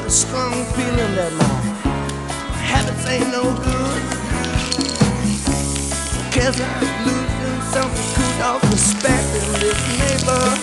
got a strong feeling that my habits ain't no good. Guess I'm losing some good off respect in this neighborhood.